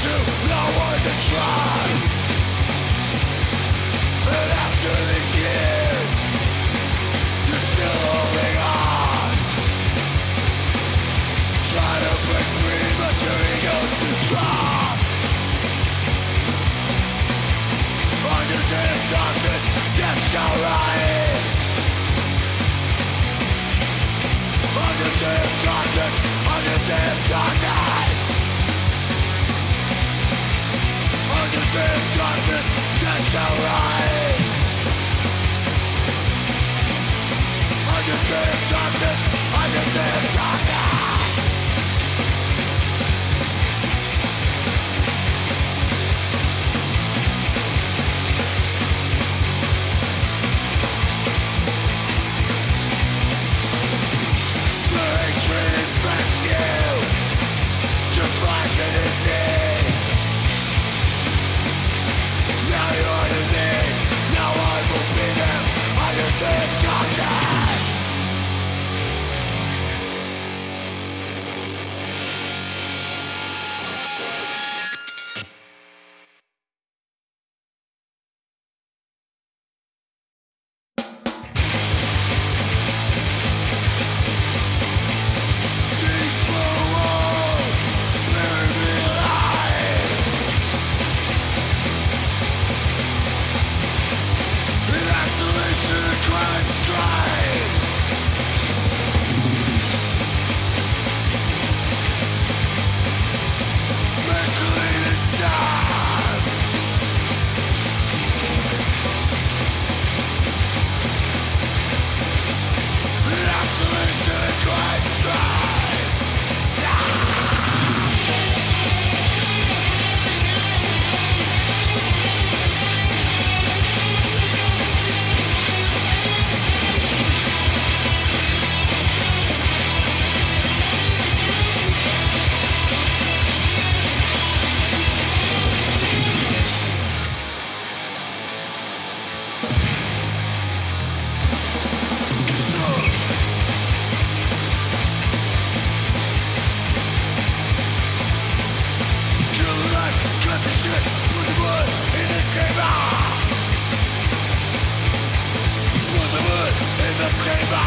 no one to trust. And after these years, you're still holding on. Try to break free, but your ego's too strong. Under dim darkness, death shall rise. Under dim darkness, under dim darkness. Under dim darkness, death shall rise. Under dim darkness, under dim darkness. The hatred infects you, just like the disease. Now you're the need, no one will be there under dim darkness. These four walls bury me alive. In isolation and quiet strife. Mentally this time. In isolation and quiet strife. Kill the lights, cut the shit, put the blood in the chamber. Put the blood in the chamber.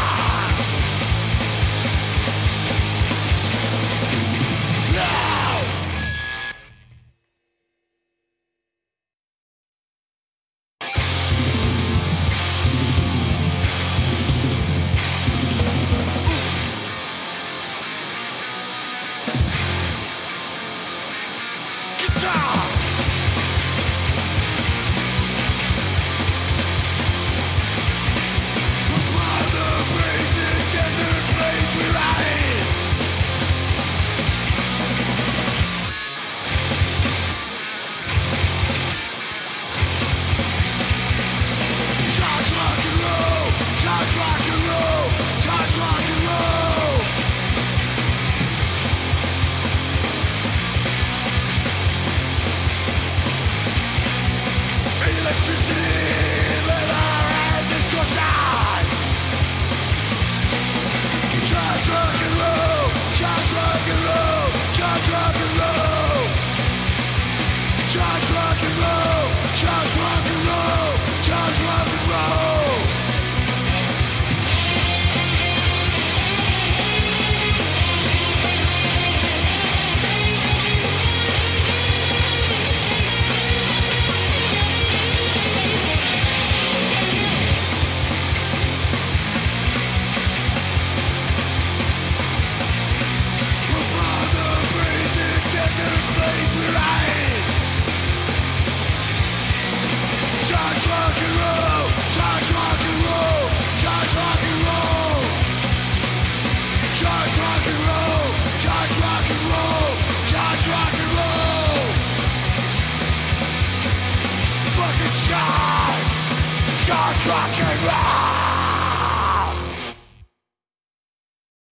Now. Guitar! Upon the blazing desert plains we ride. Charge rock and roll, charge rock and roll, charge rock and roll. Electricity, leather, and distortion. Charge rock and roll, charge rock and roll, charge rock and roll. Charge rock and roll, charge rock and roll, charge rock and roll. Upon the blazing desert plains we ride. Charge rock and roll, charge rock and roll, charge rock and roll. Charge rock and roll, charge rock and roll, charge rock and roll. Fucking charge rock and roll.